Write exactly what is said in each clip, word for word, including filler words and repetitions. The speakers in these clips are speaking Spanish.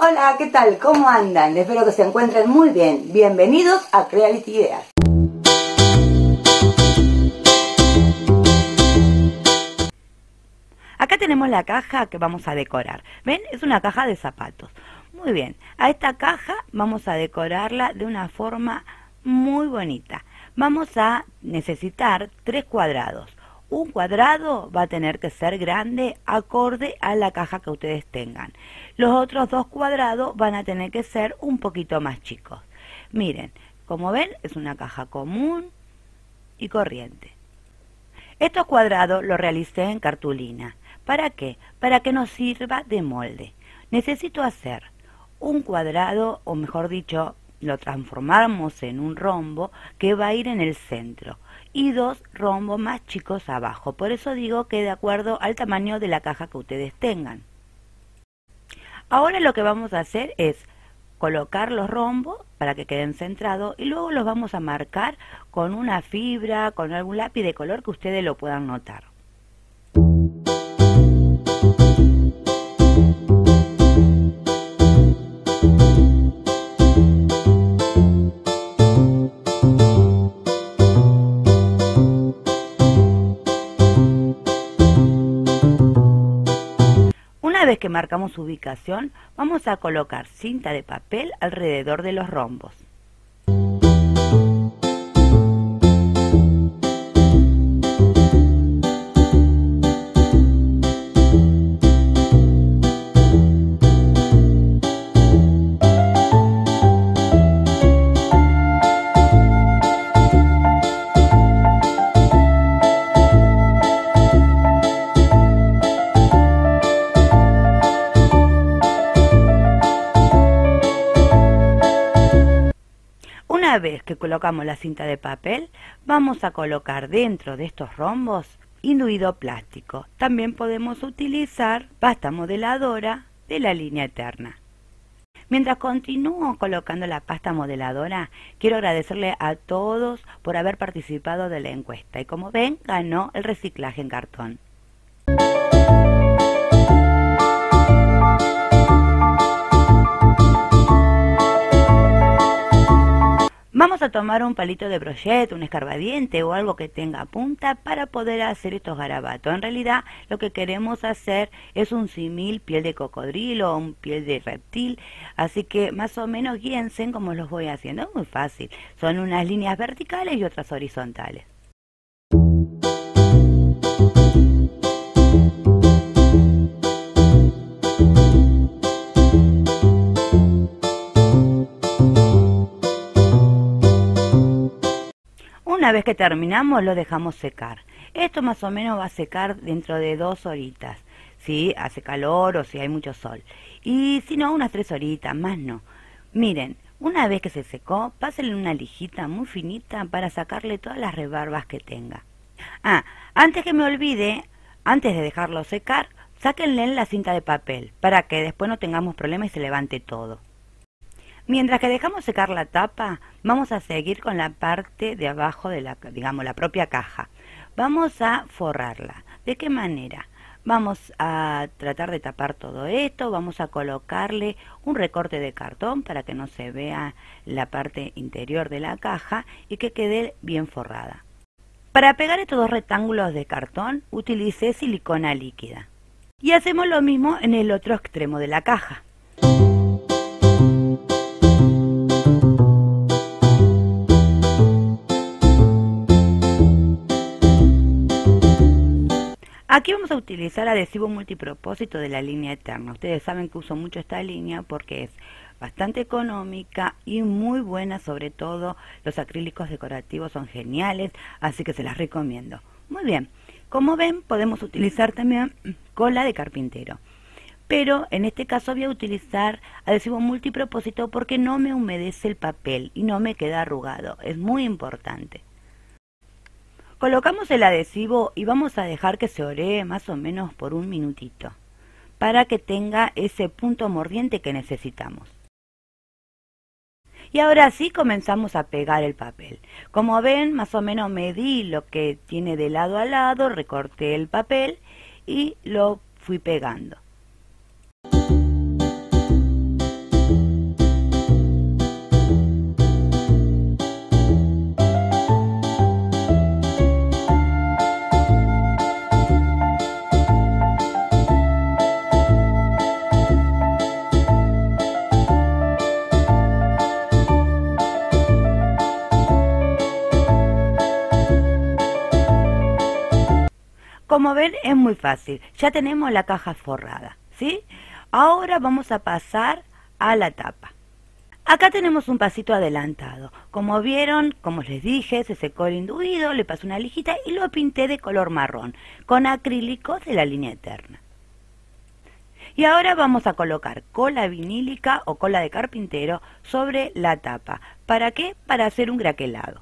Hola, ¿qué tal? ¿Cómo andan? Espero que se encuentren muy bien. Bienvenidos a Creality Ideas. Acá tenemos la caja que vamos a decorar. ¿Ven? Es una caja de zapatos. Muy bien. A esta caja vamos a decorarla de una forma muy bonita. Vamos a necesitar tres cuadrados. Un cuadrado va a tener que ser grande acorde a la caja que ustedes tengan. Los otros dos cuadrados van a tener que ser un poquito más chicos. Miren, como ven, es una caja común y corriente. Estos cuadrados los realicé en cartulina. ¿Para qué? Para que nos sirva de molde. Necesito hacer un cuadrado, o mejor dicho, lo transformamos en un rombo que va a ir en el centro y dos rombos más chicos abajo. Por eso digo que de acuerdo al tamaño de la caja que ustedes tengan. Ahora lo que vamos a hacer es colocar los rombos para que queden centrados y luego los vamos a marcar con una fibra, con algún lápiz de color que ustedes lo puedan notar. Una vez que marcamos su ubicación, vamos a colocar cinta de papel alrededor de los rombos. Una vez que colocamos la cinta de papel, vamos a colocar dentro de estos rombos induido plástico. También podemos utilizar pasta modeladora de la línea Eterna. Mientras continúo colocando la pasta modeladora, quiero agradecerle a todos por haber participado de la encuesta. Y como ven, ganó el reciclaje en cartón. Vamos a tomar un palito de brochet, un escarbadiente o algo que tenga punta para poder hacer estos garabatos. En realidad lo que queremos hacer es un símil piel de cocodrilo o un piel de reptil, así que más o menos guíense en cómo los voy haciendo. Es muy fácil, son unas líneas verticales y otras horizontales. Una vez que terminamos lo dejamos secar. Esto más o menos va a secar dentro de dos horitas, si hace calor o si hay mucho sol. Y si no, unas tres horitas, más no. Miren, una vez que se secó, pásenle una lijita muy finita para sacarle todas las rebarbas que tenga. Ah, antes que me olvide, antes de dejarlo secar, sáquenle la cinta de papel para que después no tengamos problemas y se levante todo. Mientras que dejamos secar la tapa, vamos a seguir con la parte de abajo de la, digamos, la propia caja. Vamos a forrarla. ¿De qué manera? Vamos a tratar de tapar todo esto, vamos a colocarle un recorte de cartón para que no se vea la parte interior de la caja y que quede bien forrada. Para pegar estos dos rectángulos de cartón, utilicé silicona líquida. Y hacemos lo mismo en el otro extremo de la caja. Aquí vamos a utilizar adhesivo multipropósito de la línea Eterna. Ustedes saben que uso mucho esta línea porque es bastante económica y muy buena, sobre todo los acrílicos decorativos son geniales, así que se las recomiendo. Muy bien, como ven podemos utilizar también cola de carpintero, pero en este caso voy a utilizar adhesivo multipropósito porque no me humedece el papel y no me queda arrugado, es muy importante. Colocamos el adhesivo y vamos a dejar que se oree más o menos por un minutito, para que tenga ese punto mordiente que necesitamos. Y ahora sí comenzamos a pegar el papel. Como ven, más o menos medí lo que tiene de lado a lado, recorté el papel y lo fui pegando. Como ven, es muy fácil. Ya tenemos la caja forrada, ¿sí? Ahora vamos a pasar a la tapa. Acá tenemos un pasito adelantado. Como vieron, como les dije, se secó el induido, le pasé una lijita y lo pinté de color marrón, con acrílicos de la línea Eterna. Y ahora vamos a colocar cola vinílica o cola de carpintero sobre la tapa. ¿Para qué? Para hacer un craquelado.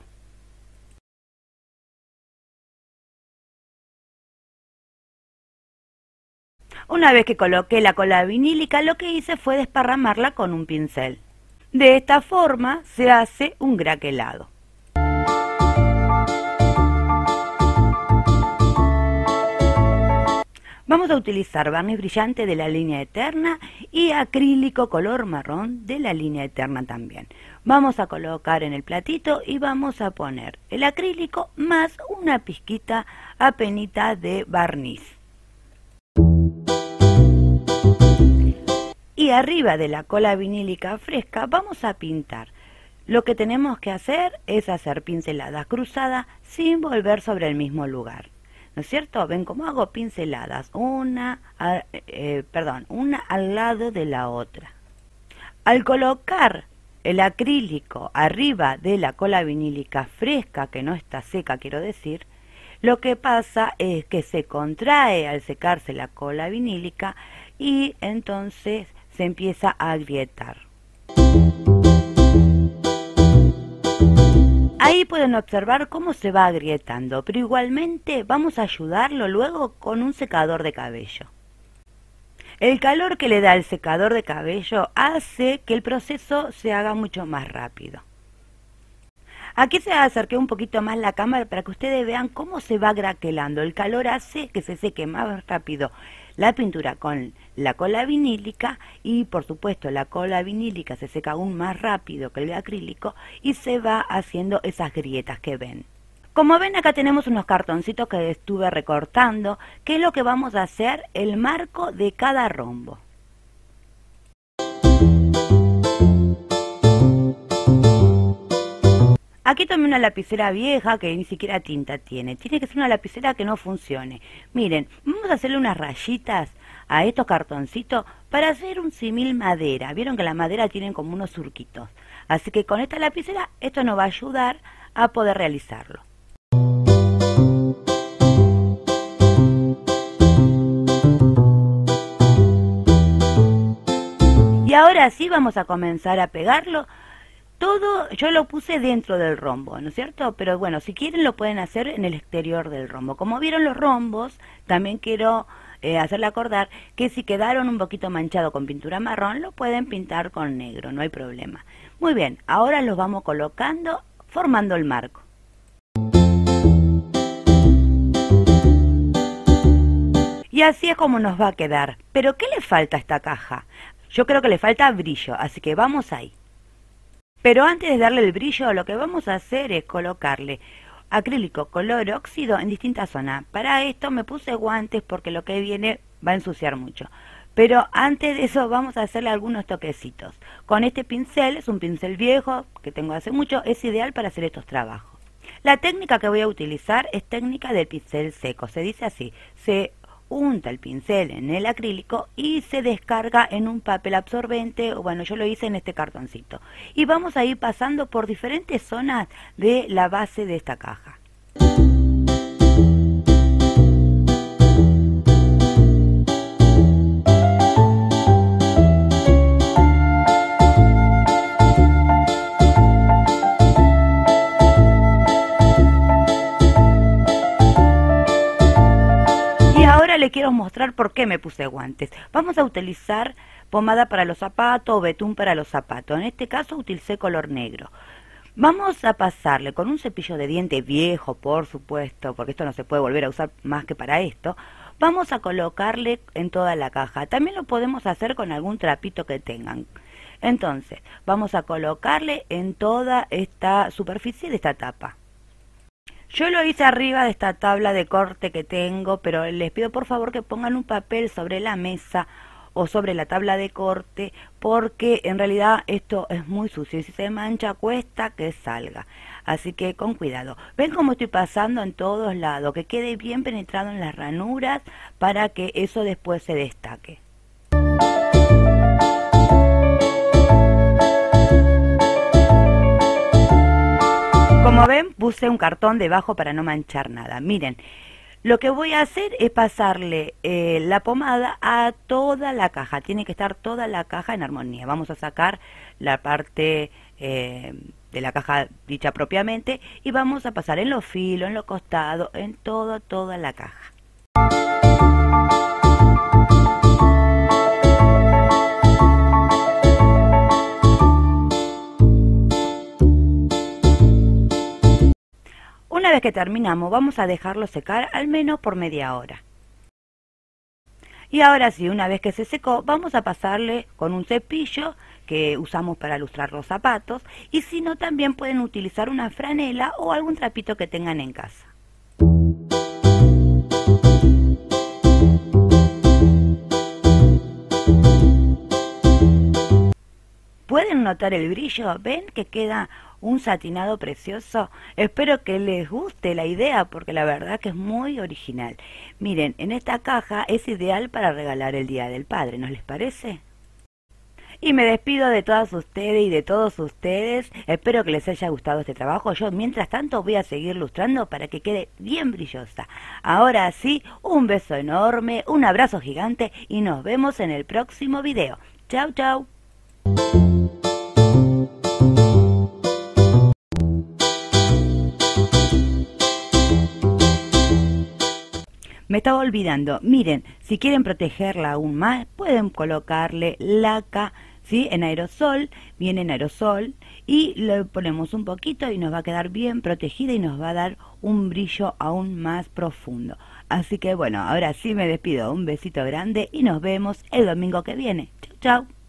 Una vez que coloqué la cola vinílica, lo que hice fue desparramarla con un pincel. De esta forma se hace un craquelado. Vamos a utilizar barniz brillante de la línea Eterna y acrílico color marrón de la línea Eterna también. Vamos a colocar en el platito y vamos a poner el acrílico más una pizquita apenita de barniz. Y arriba de la cola vinílica fresca vamos a pintar. Lo que tenemos que hacer es hacer pinceladas cruzadas sin volver sobre el mismo lugar. ¿No es cierto? ¿Ven cómo hago pinceladas? Una, eh, perdón, una al lado de la otra. Al colocar el acrílico arriba de la cola vinílica fresca, que no está seca, quiero decir, lo que pasa es que se contrae al secarse la cola vinílica y entonces se empieza a agrietar. Ahí pueden observar cómo se va agrietando, pero igualmente vamos a ayudarlo luego con un secador de cabello. El calor que le da el secador de cabello hace que el proceso se haga mucho más rápido. Aquí se acerqué un poquito más la cámara para que ustedes vean cómo se va craquelando. El calor hace que se seque más rápido la pintura con la cola vinílica y por supuesto la cola vinílica se seca aún más rápido que el acrílico y se va haciendo esas grietas que ven. Como ven, acá tenemos unos cartoncitos que estuve recortando, que es lo que vamos a hacer el marco de cada rombo. Aquí tomé una lapicera vieja que ni siquiera tinta tiene. Tiene que ser una lapicera que no funcione. Miren, vamos a hacerle unas rayitas a estos cartoncitos para hacer un símil madera. Vieron que la madera tienen como unos surquitos. Así que con esta lapicera esto nos va a ayudar a poder realizarlo. Y ahora sí vamos a comenzar a pegarlo. Todo yo lo puse dentro del rombo, ¿no es cierto? Pero bueno, si quieren lo pueden hacer en el exterior del rombo. Como vieron los rombos, también quiero eh, hacerle acordar que si quedaron un poquito manchados con pintura marrón, lo pueden pintar con negro, no hay problema. Muy bien, ahora los vamos colocando, formando el marco. Y así es como nos va a quedar. ¿Pero qué le falta a esta caja? Yo creo que le falta brillo, así que vamos ahí. Pero antes de darle el brillo, lo que vamos a hacer es colocarle acrílico color óxido en distintas zonas. Para esto me puse guantes porque lo que viene va a ensuciar mucho. Pero antes de eso vamos a hacerle algunos toquecitos. Con este pincel, es un pincel viejo que tengo hace mucho, es ideal para hacer estos trabajos. La técnica que voy a utilizar es técnica del pincel seco. Se dice así, se unta el pincel en el acrílico y se descarga en un papel absorbente, o bueno, yo lo hice en este cartoncito. Y vamos a ir pasando por diferentes zonas de la base de esta caja. Le quiero mostrar por qué me puse guantes. Vamos a utilizar pomada para los zapatos o betún para los zapatos. En este caso utilicé color negro. Vamos a pasarle con un cepillo de diente viejo, por supuesto, porque esto no se puede volver a usar más que para esto. Vamos a colocarle en toda la caja. También lo podemos hacer con algún trapito que tengan. Entonces, vamos a colocarle en toda esta superficie de esta tapa. Yo lo hice arriba de esta tabla de corte que tengo, pero les pido por favor que pongan un papel sobre la mesa o sobre la tabla de corte, porque en realidad esto es muy sucio y si se mancha cuesta que salga. Así que con cuidado. ¿Ven cómo estoy pasando en todos lados? Que quede bien penetrado en las ranuras para que eso después se destaque. Como ven, puse un cartón debajo para no manchar nada. Miren, lo que voy a hacer es pasarle eh, la pomada a toda la caja. Tiene que estar toda la caja en armonía. Vamos a sacar la parte eh, de la caja dicha propiamente y vamos a pasar en los filos, en los costados, en todo, toda la caja. Una vez que terminamos, vamos a dejarlo secar al menos por media hora. Y ahora sí, una vez que se secó, vamos a pasarle con un cepillo que usamos para lustrar los zapatos, y si no, también pueden utilizar una franela o algún trapito que tengan en casa. ¿Pueden notar el brillo? ¿Ven que queda un satinado precioso? Espero que les guste la idea porque la verdad que es muy original. Miren, en esta caja es ideal para regalar el Día del Padre, ¿no les parece? Y me despido de todas ustedes y de todos ustedes. Espero que les haya gustado este trabajo. Yo mientras tanto voy a seguir lustrando para que quede bien brillosa. Ahora sí, un beso enorme, un abrazo gigante y nos vemos en el próximo video. Chau, chau. Me estaba olvidando, miren, si quieren protegerla aún más, pueden colocarle laca, ¿sí? En aerosol, viene en aerosol, y le ponemos un poquito y nos va a quedar bien protegida y nos va a dar un brillo aún más profundo. Así que bueno, ahora sí me despido, un besito grande y nos vemos el domingo que viene. Chau, chau.